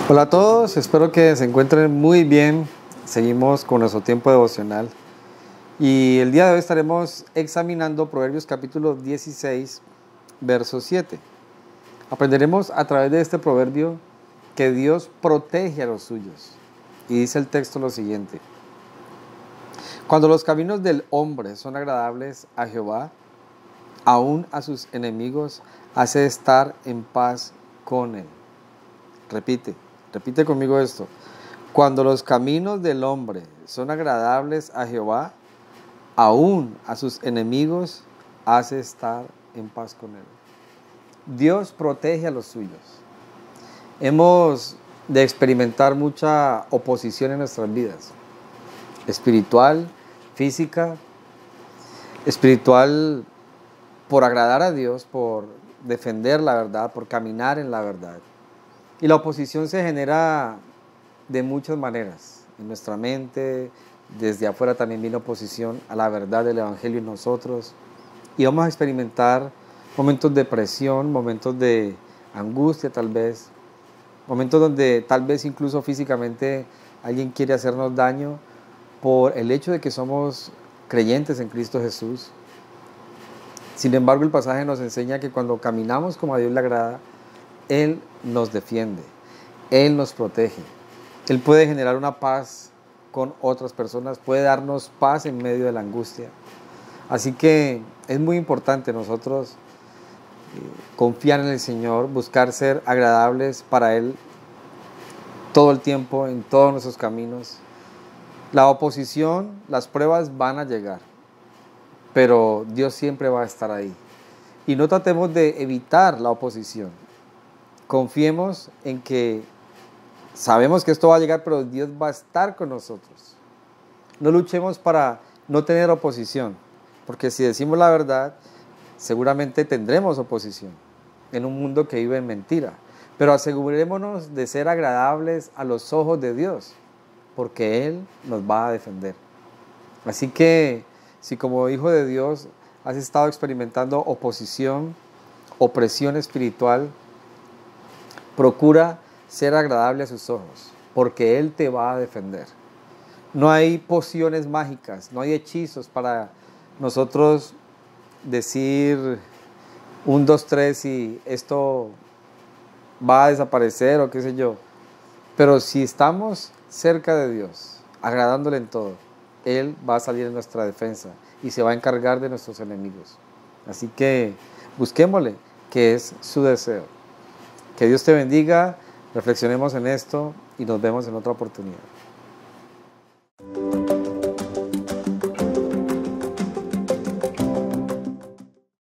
Hola a todos, espero que se encuentren muy bien. Seguimos con nuestro tiempo devocional y el día de hoy estaremos examinando Proverbios capítulo 16, verso 7. Aprenderemos a través de este proverbio que Dios protege a los suyos. Y dice el texto lo siguiente: cuando los caminos del hombre son agradables a Jehová, aún a sus enemigos hace estar en paz con él. Repite conmigo esto. Cuando los caminos del hombre son agradables a Jehová, aún a sus enemigos hace estar en paz con él. Dios protege a los suyos. Hemos de experimentar mucha oposición en nuestras vidas, espiritual, física, espiritual por agradar a Dios, por defender la verdad, por caminar en la verdad. Y la oposición se genera de muchas maneras. En nuestra mente, desde afuera también viene oposición a la verdad del Evangelio en nosotros. Y vamos a experimentar momentos de presión, momentos de angustia tal vez, momentos donde tal vez incluso físicamente alguien quiere hacernos daño por el hecho de que somos creyentes en Cristo Jesús. Sin embargo, el pasaje nos enseña que cuando caminamos como a Dios le agrada, Él nos defiende, Él nos protege. Él puede generar una paz con otras personas, puede darnos paz en medio de la angustia. Así que es muy importante nosotros confiar en el Señor, buscar ser agradables para Él todo el tiempo, en todos nuestros caminos. La oposición, las pruebas van a llegar, pero Dios siempre va a estar ahí. Y no tratemos de evitar la oposición. Confiemos en que sabemos que esto va a llegar, pero Dios va a estar con nosotros. No luchemos para no tener oposición, porque si decimos la verdad, seguramente tendremos oposición en un mundo que vive en mentira. Pero asegurémonos de ser agradables a los ojos de Dios, porque Él nos va a defender. Así que, si como hijo de Dios has estado experimentando oposición, opresión espiritual, procura ser agradable a sus ojos, porque Él te va a defender. No hay pociones mágicas, no hay hechizos para nosotros decir 1, 2, 3 y esto va a desaparecer o qué sé yo. Pero si estamos cerca de Dios, agradándole en todo, Él va a salir en nuestra defensa y se va a encargar de nuestros enemigos. Así que busquémosle, que es su deseo. Que Dios te bendiga, reflexionemos en esto y nos vemos en otra oportunidad.